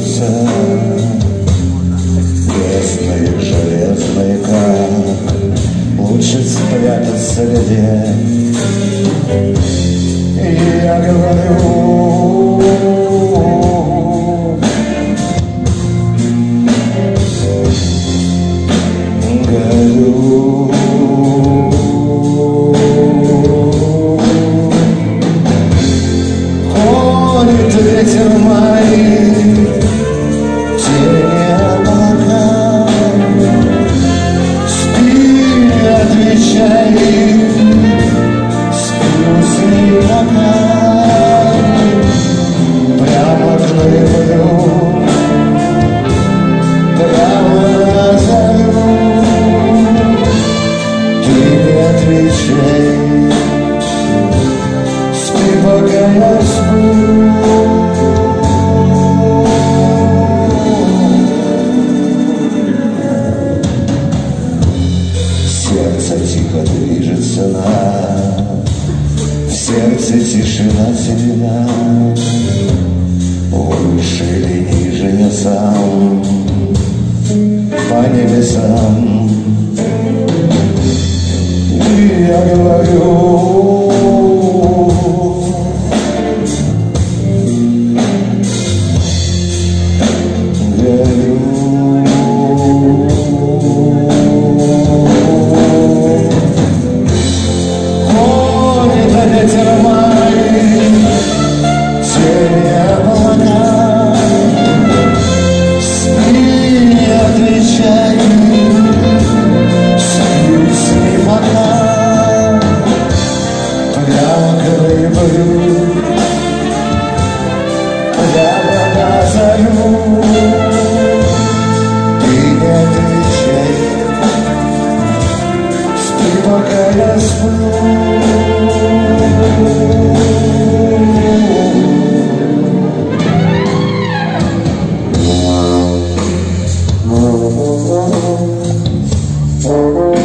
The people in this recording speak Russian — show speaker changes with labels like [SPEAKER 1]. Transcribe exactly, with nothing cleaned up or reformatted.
[SPEAKER 1] движется, местные железные, как лучше спрятаться где. И я говорю, говорю, ходит ветер мои, тени облака, спи, отвечай, спи пока, прямо к ноябрю, прямо на зарю, ты не отвечай, спи, пока я сплю. Сердце тихо движется на, в сердце тишина седина, выше или ниже я сам, по небесам. И я говорю, говорю, ветер май, тени облака, спи, отвечай, спи, спи пока, прямо к ноябрю, прямо на зарю, ты не отвечай, спи, пока я сплю. Oh,